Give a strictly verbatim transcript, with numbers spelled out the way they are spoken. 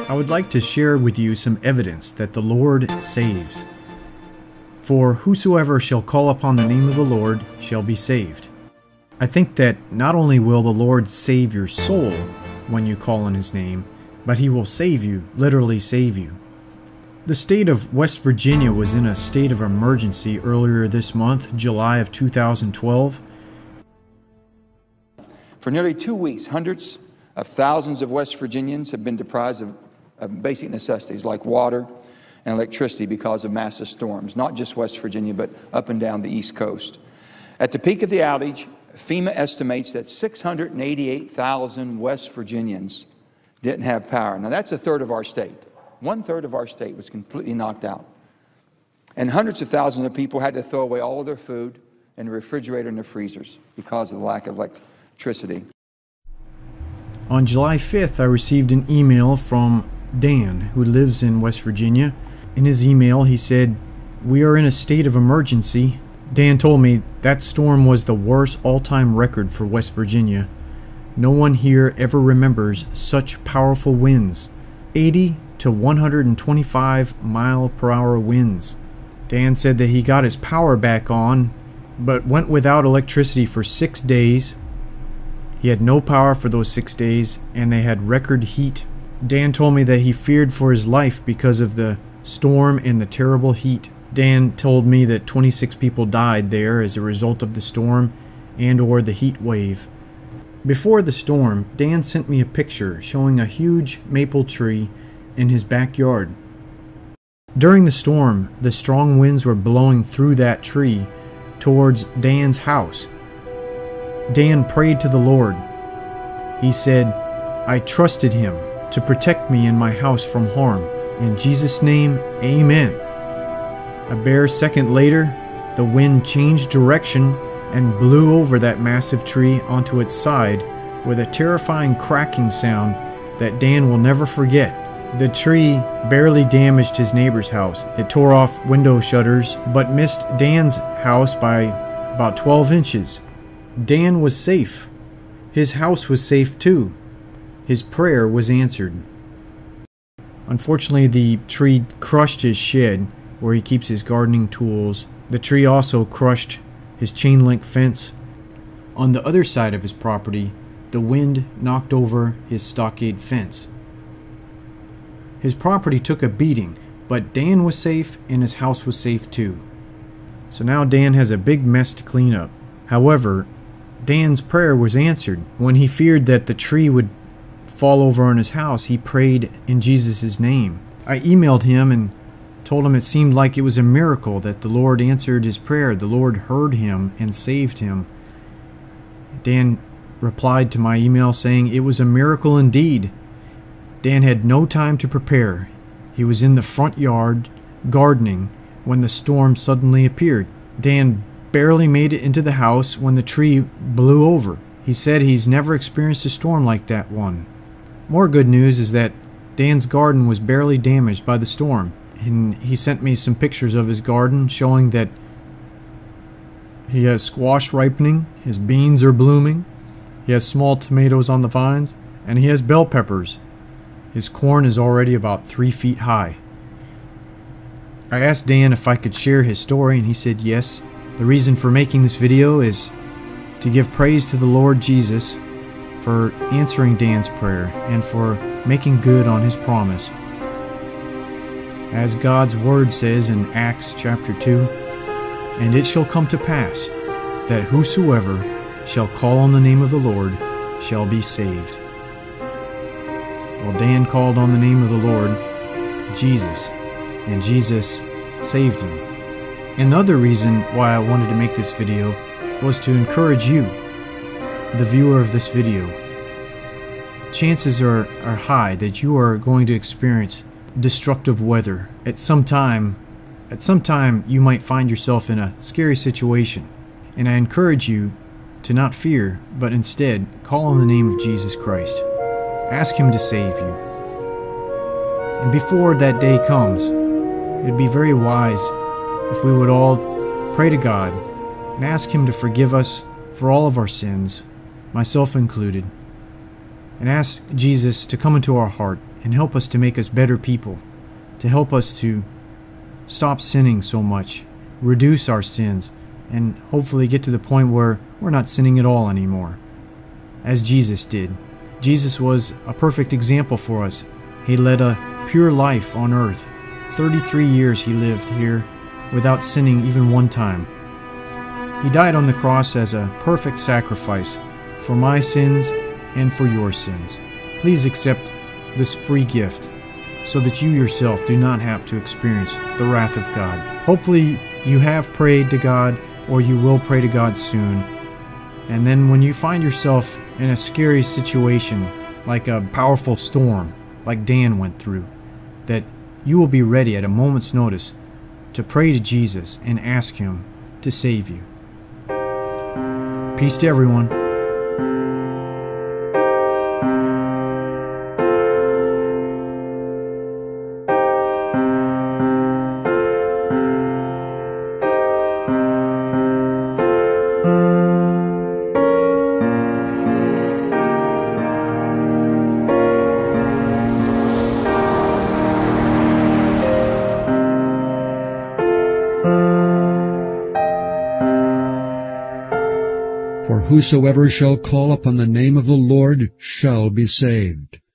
I would like to share with you some evidence that the Lord saves. For whosoever shall call upon the name of the Lord shall be saved. I think that not only will the Lord save your soul when you call on His name, but He will save you, literally save you. The state of West Virginia was in a state of emergency earlier this month, July of two thousand twelve. For nearly two weeks, hundreds of thousands of West Virginians have been deprived of, of basic necessities like water and electricity because of massive storms, not just West Virginia, but up and down the East Coast. At the peak of the outage, FEMA estimates that six hundred eighty-eight thousand West Virginians didn't have power. Now, that's a third of our state. One third of our state was completely knocked out. And hundreds of thousands of people had to throw away all of their food in the refrigerator and the freezers because of the lack of electricity. On July fifth, I received an email from Dan, who lives in West Virginia. In his email, he said, "We are in a state of emergency." Dan told me that storm was the worst all-time record for West Virginia. No one here ever remembers such powerful winds. eighty to one hundred twenty-five mile per hour winds. Dan said that he got his power back on, but went without electricity for six days. He had no power for those six days, and they had record heat. Dan told me that he feared for his life because of the storm and the terrible heat. Dan told me that twenty-six people died there as a result of the storm and or the heat wave. Before the storm, Dan sent me a picture showing a huge maple tree in his backyard. During the storm, the strong winds were blowing through that tree towards Dan's house. Dan prayed to the Lord. He said, "I trusted Him to protect me and my house from harm. In Jesus' name, amen." A bare second later, the wind changed direction and blew over that massive tree onto its side with a terrifying cracking sound that Dan will never forget. The tree barely damaged his neighbor's house. It tore off window shutters, but missed Dan's house by about twelve inches. Dan was safe. His house was safe too. His prayer was answered. Unfortunately, the tree crushed his shed where he keeps his gardening tools. The tree also crushed his chain link fence. On the other side of his property, the wind knocked over his stockade fence. His property took a beating, but Dan was safe and his house was safe too. So now Dan has a big mess to clean up. However, Dan's prayer was answered. When he feared that the tree would fall over on his house, he prayed in Jesus' name. I emailed him and told him it seemed like it was a miracle that the Lord answered his prayer. The Lord heard him and saved him. Dan replied to my email saying it was a miracle indeed. Dan had no time to prepare. He was in the front yard gardening when the storm suddenly appeared. Dan barely made it into the house when the tree blew over. He said he's never experienced a storm like that one. More good news is that Dan's garden was barely damaged by the storm, and he sent me some pictures of his garden showing that he has squash ripening, his beans are blooming, he has small tomatoes on the vines, and he has bell peppers. His corn is already about three feet high. I asked Dan if I could share his story, and he said yes. The reason for making this video is to give praise to the Lord Jesus for answering Dan's prayer and for making good on his promise. As God's word says in Acts chapter two, "And it shall come to pass that whosoever shall call on the name of the Lord shall be saved." Well, Dan called on the name of the Lord, Jesus, and Jesus saved him. Another reason why I wanted to make this video was to encourage you, the viewer of this video. Chances are, are high that you are going to experience destructive weather. At some time, at some time you might find yourself in a scary situation. And I encourage you to not fear, but instead call on the name of Jesus Christ. Ask Him to save you. And before that day comes, it'd be very wise if we would all pray to God and ask Him to forgive us for all of our sins, myself included, and ask Jesus to come into our heart and help us to make us better people, to help us to stop sinning so much, reduce our sins, and hopefully get to the point where we're not sinning at all anymore, as Jesus did. Jesus was a perfect example for us. He led a pure life on earth. thirty-three years he lived here without sinning even one time. He died on the cross as a perfect sacrifice for my sins and for your sins. Please accept this free gift so that you yourself do not have to experience the wrath of God. Hopefully you have prayed to God, or you will pray to God soon. And then when you find yourself in a scary situation, like a powerful storm, like Dan went through, that you will be ready at a moment's notice to pray to Jesus and ask Him to save you. Peace to everyone. For whosoever shall call upon the name of the Lord shall be saved.